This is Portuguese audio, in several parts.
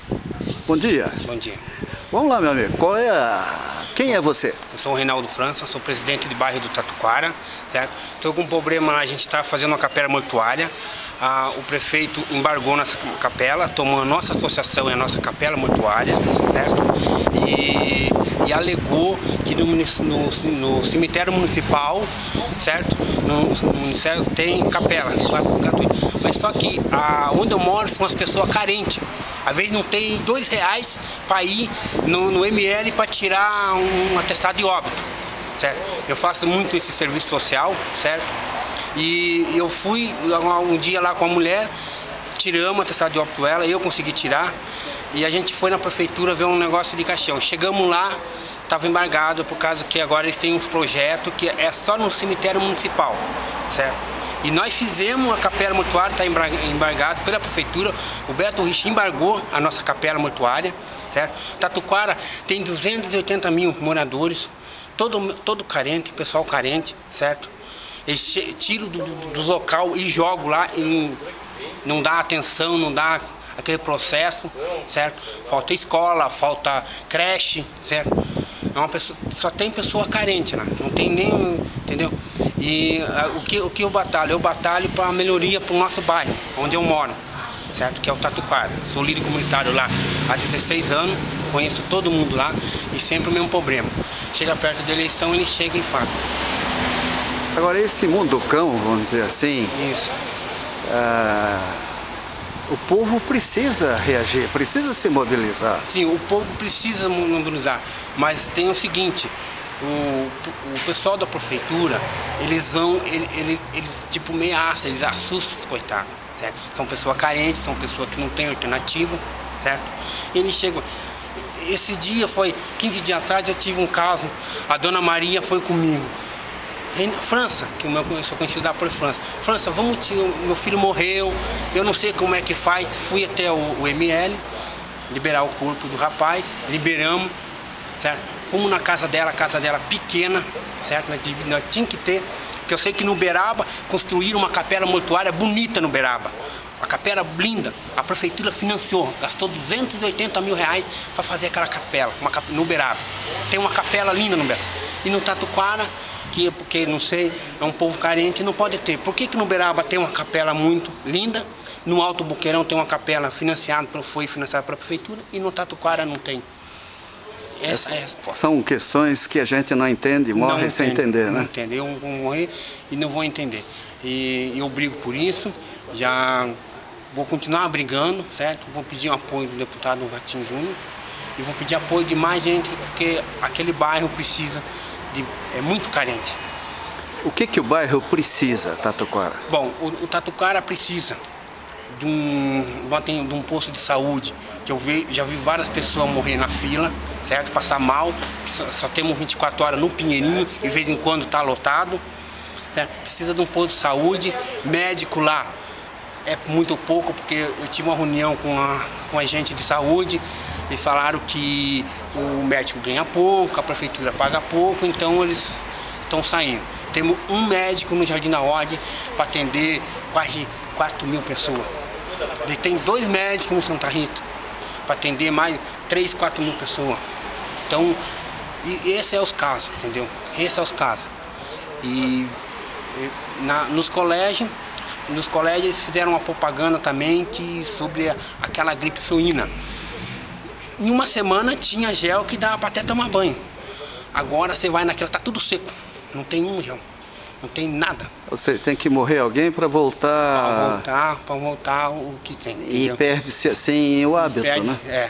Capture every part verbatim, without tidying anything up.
Bom dia. Bom dia. Vamos lá, meu amigo. Qual é a... Quem é você? Eu sou o Reinaldo França, sou presidente do bairro do Tatuquara, certo? Estou com um problema lá, a gente está fazendo uma capela mortuária. Ah, o prefeito embargou nossa capela, tomou a nossa associação e a nossa capela mortuária, certo? E, e alegou que no, no, no cemitério municipal, certo? No, no município tem capela, mas só que ah, onde eu moro são as pessoas carentes. Às vezes não tem dois reais para ir no, no M L para tirar um atestado de óbito, certo? Eu faço muito esse serviço social, certo? E eu fui um dia lá com a mulher, tiramos o atestado de óbito dela, eu consegui tirar, e a gente foi na prefeitura ver um negócio de caixão. Chegamos lá, estava embargado por causa que agora eles têm uns projetos que é só no cemitério municipal, certo? E nós fizemos a capela mortuária, está embargado pela prefeitura. O Beto Rich embargou a nossa capela mortuária, certo? Tatuquara tem duzentos e oitenta mil moradores, todo, todo carente, pessoal carente, certo? Eles tiram do, do, do local e jogam lá e não dá atenção, não dá aquele processo, certo? Falta escola, falta creche, certo? É uma pessoa, só tem pessoa carente lá, não tem nem, entendeu? E uh, o, que, o que eu batalho? Eu batalho para a melhoria para o nosso bairro, onde eu moro, certo? Que é o Tatuquara. Sou líder comunitário lá há dezesseis anos, conheço todo mundo lá e sempre o mesmo problema. Chega perto da eleição, ele chega e fala. Agora, esse mundo cão, vamos dizer assim... Isso. Uh... O povo precisa reagir, precisa se mobilizar. Sim, o povo precisa mobilizar, mas tem o seguinte, o, o pessoal da prefeitura, eles vão, eles, eles, eles tipo ameaçam, eles assustam os coitados, certo? São pessoas carentes, são pessoas que não têm alternativa, certo? E eles chegam... Esse dia foi, quinze dias atrás eu tive um caso, a dona Maria foi comigo. França, que eu sou conhecido da por França. França, vamos tirar, meu filho morreu, eu não sei como é que faz. Fui até o, o M L, liberar o corpo do rapaz, liberamos, certo? Fomos na casa dela, a casa dela pequena, certo? Nós, nós tínhamos que ter, que eu sei que no Uberaba construíram uma capela mortuária bonita no Uberaba. A capela linda, a prefeitura financiou, gastou duzentos e oitenta mil reais para fazer aquela capela, uma, no Uberaba. Tem uma capela linda no Uberaba. E no Tatuquara, que porque não sei, é um povo carente, não pode ter. Por que que no Uberaba tem uma capela muito linda, no Alto Boqueirão tem uma capela financiada, foi financiada pela prefeitura, e no Tatuquara não tem? Essa é a resposta. São questões que a gente não entende, morre não sem entende, entender, né? Não entende. Eu vou morrer e não vou entender. E eu brigo por isso, já vou continuar brigando, certo? Vou pedir o apoio do deputado Ratinho Júnior e vou pedir apoio de mais gente, porque aquele bairro precisa de, é muito carente. O que que o bairro precisa, Tatuquara? Bom, o, o Tatuquara precisa de um, de um posto de saúde, que eu vi, já vi várias pessoas morrer na fila, certo? Passar mal, só, só temos vinte e quatro horas no Pinheirinho, de vez em quando está lotado, certo? Precisa de um posto de saúde, médico lá é muito pouco, porque eu tive uma reunião com a, com a gente de saúde, eles falaram que o médico ganha pouco, a prefeitura paga pouco, então eles estão saindo. Temos um médico no Jardim da Ordem para atender quase quatro mil pessoas. E tem dois médicos no Santa Rita para atender mais três, quatro mil pessoas. Então, e esse é os casos, entendeu? Esse é os casos. E na, nos colégios, nos colégios eles fizeram uma propaganda também que, sobre a, aquela gripe suína. Em uma semana tinha gel que dava para até tomar banho. Agora você vai naquela, tá tudo seco. Não tem um gel, não tem nada. Vocês têm que morrer alguém para voltar... Para voltar, para voltar o que tem. E perde-se assim o hábito, perde, né? É.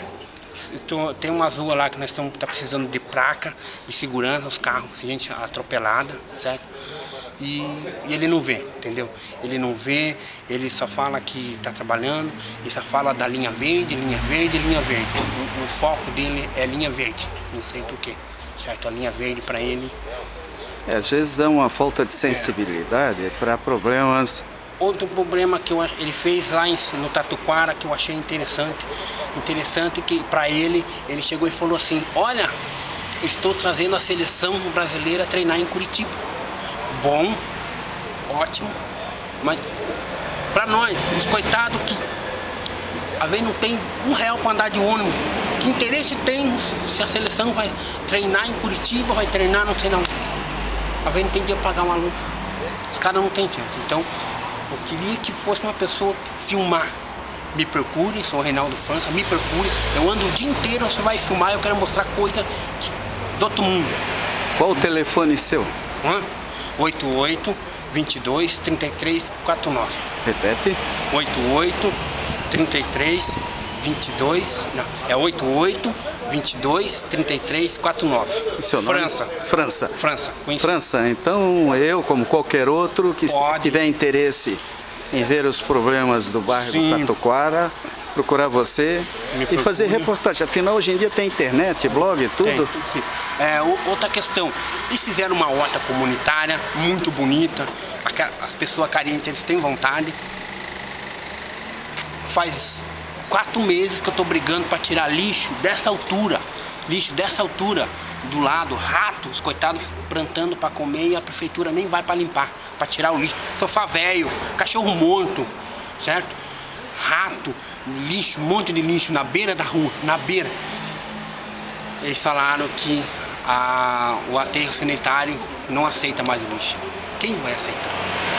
Tem umas ruas lá que nós estamos tá precisando de placa de segurança, os carros, gente atropelada, certo? E, e ele não vê, entendeu? Ele não vê, ele só fala que está trabalhando, ele só fala da linha verde, linha verde, linha verde. O, o foco dele é linha verde, não sei por quê, certo? A linha verde para ele... É, às vezes é uma falta de sensibilidade é. para problemas. Outro problema que eu, ele fez lá em, no Tatuquara, que eu achei interessante, interessante que para ele, ele chegou e falou assim, olha, estou trazendo a seleção brasileira a treinar em Curitiba. Bom, ótimo, mas para nós, os coitados que às vezes não tem um real para andar de ônibus. Que interesse tem se a seleção vai treinar em Curitiba, vai treinar não sei não. Às vezes não tem dinheiro para pagar um aluno. Os caras não têm dinheiro. Então, eu queria que fosse uma pessoa filmar. Me procure, sou o Reinaldo França, me procure. Eu ando o dia inteiro, você vai filmar, eu quero mostrar coisa que, do outro mundo. Qual o telefone seu? Hã? oito oito, vinte e dois, trinta e três, quarenta e nove. Repete. oito oito, trinta e três, vinte e dois, não, é oito oito, vinte e dois, trinta e três, quarenta e nove. Seu nome? França. França. França. Conheci. França, então eu, como qualquer outro que Pode. tiver interesse em ver os problemas do bairro Sim. do Tatuquara, procurar você Me e procure. fazer reportagem. Afinal, hoje em dia tem internet, blog, tudo. Tem. É, outra questão, eles fizeram uma horta comunitária muito bonita, as pessoas carentes eles têm vontade. Faz quatro meses que eu estou brigando para tirar lixo dessa altura, lixo dessa altura, do lado, ratos, coitados plantando para comer e a prefeitura nem vai para limpar, para tirar o lixo. Sofá velho, cachorro morto, certo? Rato, lixo, um monte de lixo na beira da rua, na beira. Eles falaram que a, o aterro sanitário não aceita mais o lixo. Quem vai aceitar?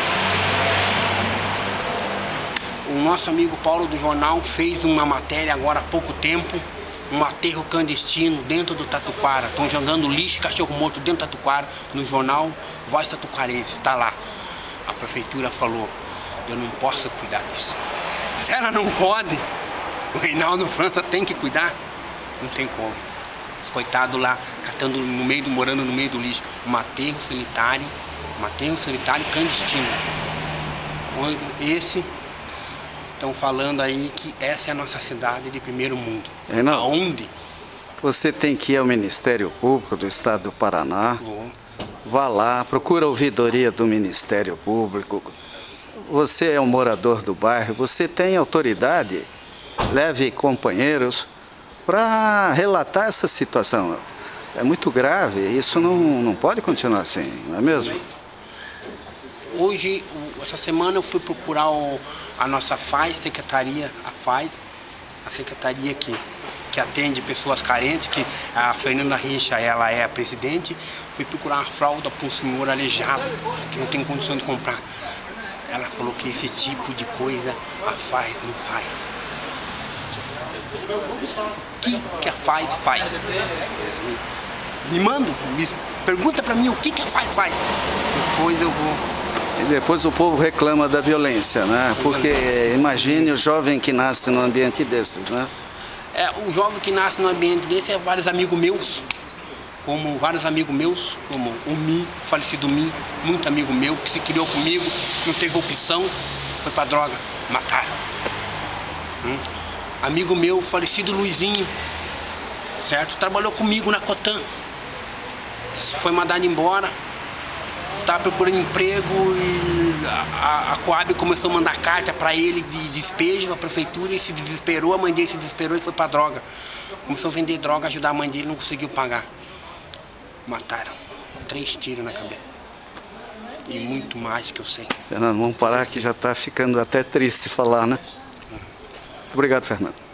O nosso amigo Paulo do Jornal fez uma matéria agora há pouco tempo, um aterro clandestino dentro do Tatuquara. Estão jogando lixo e cachorro morto dentro do Tatuquara, no jornal Voz Tatuquarense, está lá. A prefeitura falou, eu não posso cuidar disso. Se ela não pode, o Reinaldo França tem que cuidar. Não tem como. Os coitados lá, catando no meio do, morando no meio do lixo. Um aterro sanitário, um aterro sanitário clandestino. Esse, estão falando aí que essa é a nossa cidade de primeiro mundo. Reinaldo, aonde? Você tem que ir ao Ministério Público do Estado do Paraná. Vou. Vá lá, procura a ouvidoria do Ministério Público. Você é um morador do bairro, você tem autoridade, leve companheiros para relatar essa situação. É muito grave, isso não, não pode continuar assim, não é mesmo? Hoje, essa semana eu fui procurar o, a nossa F A I, secretaria, a F A I, a secretaria que, que atende pessoas carentes, que a Fernanda Richa, ela é a presidente. Fui procurar uma fralda para um senhor aleijado, que não tem condição de comprar. Ela falou que esse tipo de coisa a F A I não faz. O que, que a F A I faz? Me, me manda, me pergunta para mim o que, que a F A I faz. Depois eu vou... E depois o povo reclama da violência, né? Porque imagine o jovem que nasce num ambiente desses, né? É, o jovem que nasce num ambiente desse é vários amigos meus. Como vários amigos meus, como o Mi, o falecido Mi, muito amigo meu, que se criou comigo, não teve opção, foi pra droga, mataram. Hum? Amigo meu, falecido Luizinho, certo? Trabalhou comigo na Cotan, foi mandado embora, estava procurando emprego e a, a Coab começou a mandar carta para ele de despejo, a prefeitura, e se desesperou, a mãe dele se desesperou e foi pra droga. Começou a vender droga, ajudar a mãe dele, não conseguiu pagar. Mataram. Três tiros na cabeça. E muito mais que eu sei. Fernando, vamos parar que já está ficando até triste falar, né? Obrigado, Fernando.